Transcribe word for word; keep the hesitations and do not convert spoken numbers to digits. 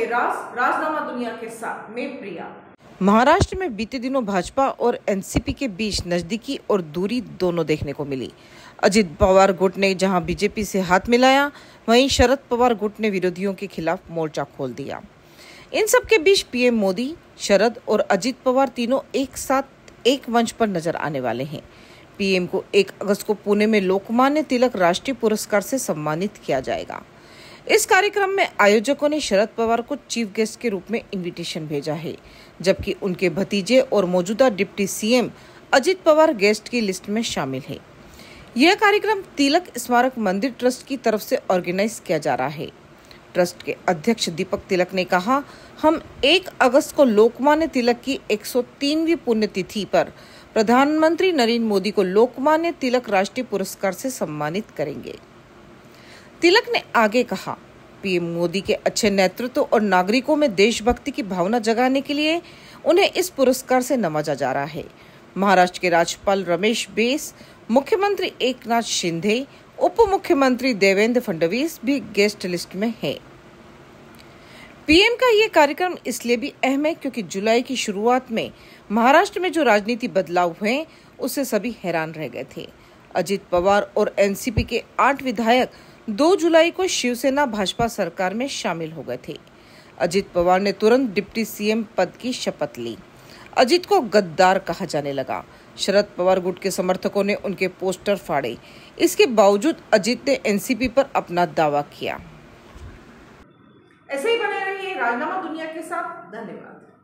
देखिए राज राजनामा दुनिया के साथ मैं प्रिया। महाराष्ट्र में बीते दिनों भाजपा और एनसीपी के बीच नजदीकी और दूरी दोनों देखने को मिली। अजित पवार गुट ने जहां बीजेपी से हाथ मिलाया, वहीं शरद पवार गुट ने विरोधियों के खिलाफ मोर्चा खोल दिया। इन सब के बीच पीएम मोदी, शरद और अजित पवार तीनों एक साथ एक मंच पर नजर आने वाले हैं। पीएम को एक अगस्त को पुणे में लोकमान्य तिलक राष्ट्रीय पुरस्कार से सम्मानित किया जाएगा। इस कार्यक्रम में आयोजकों ने शरद पवार को चीफ गेस्ट के रूप में इनविटेशन भेजा है, जबकि उनके भतीजे और मौजूदा deputy CM Ajit Pawar guest की लिस्ट में शामिल है। यह कार्यक्रम तिलक स्मारक मंदिर ट्रस्ट की तरफ से ऑर्गेनाइज किया जा रहा है। ट्रस्ट के अध्यक्ष दीपक तिलक ने कहा, हम एक अगस्त को लोकमान्य तिलक की एक सौ तीनवीं पुण्यतिथि पर प्रधानमंत्री नरेंद्र मोदी को लोकमान्य तिलक राष्ट्रीय पुरस्कार से सम्मानित करेंगे। तिलक ने आगे कहा, पीएम मोदी के अच्छे नेतृत्व और नागरिकों में देशभक्ति की भावना जगाने के लिए उन्हें इस पुरस्कार से नवाजा जा रहा है। महाराष्ट्र के राज्यपाल रमेश बैस, मुख्यमंत्री एकनाथ शिंदे, उप मुख्यमंत्री देवेंद्र फडणवीस भी गेस्ट लिस्ट में है। पीएम का ये कार्यक्रम इसलिए भी अहम है क्योंकि जुलाई की शुरुआत में महाराष्ट्र में जो राजनीति बदलाव हुए उससे सभी हैरान रह गए थे। अजित पवार और एनसीपी के आठ विधायक दो जुलाई को शिवसेना भाजपा सरकार में शामिल हो गए थे। अजित पवार ने तुरंत डिप्टी सीएम पद की शपथ ली। अजित को गद्दार कहा जाने लगा। शरद पवार गुट के समर्थकों ने उनके पोस्टर फाड़े। इसके बावजूद अजित ने एनसीपी पर अपना दावा किया। ऐसे ही बने रहिए राजनामा दुनिया के साथ। धन्यवाद।